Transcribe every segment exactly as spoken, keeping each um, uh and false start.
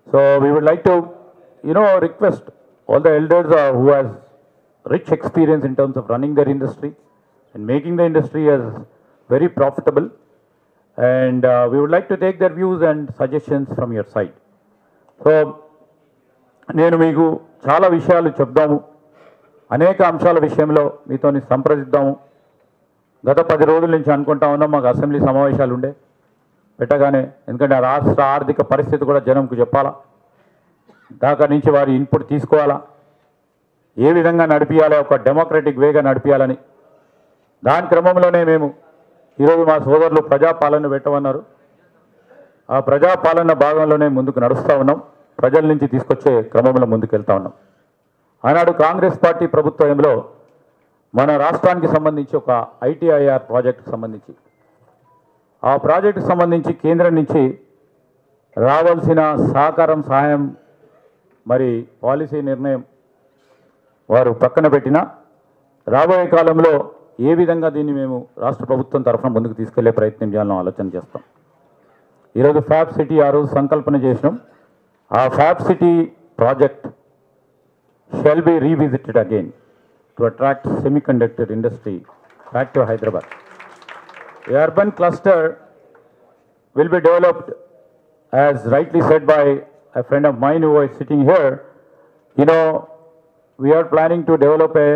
So we would like to, you know, request all the elders uh, who has rich experience in terms of running their industry and making the industry as very profitable. And uh, we would like to take their views and suggestions from your side. So నేను మీకు చాలా విషయాలు చెప్దాము, అనేక అంశాల విషయంలో మీతో సంప్రదిద్దాము. గత పది రోజుల నుంచి అనుకుంటా ఉన్నాం, మాకు అసెంబ్లీ సమావేశాలు ఉండే పెట్టగానే, ఎందుకంటే ఆ రాష్ట్ర ఆర్థిక పరిస్థితి కూడా జనంకు చెప్పాలా, దాకా నుంచి వారి ఇన్పుట్ తీసుకోవాలా, ఏ విధంగా నడిపించాలి, ఒక డెమోక్రటిక్ వేగా నడిపించాలని. దాని క్రమంలోనే మేము ఈరోజు మా సోదరులు ప్రజాపాలన పెట్టమన్నారు. ఆ ప్రజాపాలన భాగంలోనే ముందుకు నడుస్తూ ఉన్నాం, ప్రజల నుంచి తీసుకొచ్చే క్రమంలో ముందుకు వెళ్తూ ఉన్నాం. ఆనాడు కాంగ్రెస్ పార్టీ ప్రభుత్వంలో మన రాష్ట్రానికి సంబంధించి ఒక ఐటీఐఆర్ ప్రాజెక్టుకు సంబంధించి, ఆ ప్రాజెక్టుకు సంబంధించి కేంద్రం నుంచి రావాల్సిన సహకారం, సహాయం, మరి పాలసీ నిర్ణయం వారు పక్కన పెట్టినా, రాబోయే కాలంలో ఏ విధంగా దీన్ని మేము రాష్ట్ర ప్రభుత్వం తరఫున ముందుకు తీసుకెళ్లే ప్రయత్నం చేయాలని ఆలోచన చేస్తాం. ఈరోజు ఫ్యాబ్ సిటీ ఆ రోజు సంకల్పన చేసినాం. ఆ fab city project shall be revisited again to attract semiconductor industry back to Hyderabad. The urban cluster will be developed, as rightly said by a friend of mine who is sitting here. You know, we are planning to develop a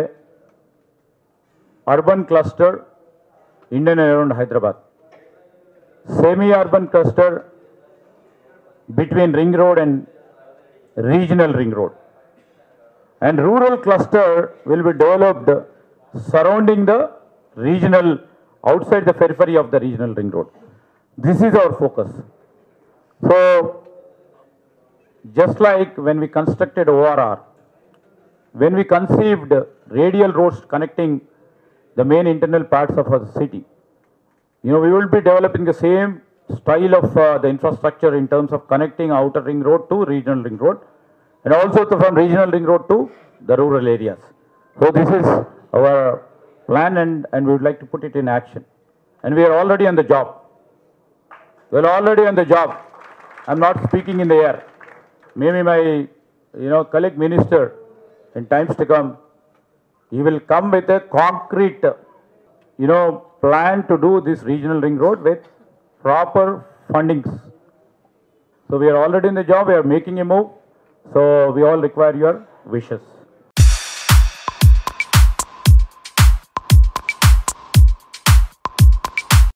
urban cluster in and around Hyderabad, semi-urban cluster between ring road and regional ring road, and rural cluster will be developed surrounding the regional, outside the periphery of the regional ring road. This is our focus. So just like when we constructed O R R, when we conceived radial roads connecting the main internal parts of our city, you know, we will be developing the same style of uh, the infrastructure in terms of connecting outer ring road to regional ring road, and also to, from regional ring road to the rural areas. So this is our plan, and, and we would like to put it in action. And we are already on the job. We are already on the job. I'm not speaking in the air. Maybe my, you know, colleague minister in times to come, he will come with a concrete, you know, plan to do this regional ring road with proper fundings. So we are already in the job. We are making a move. So we all require your wishes.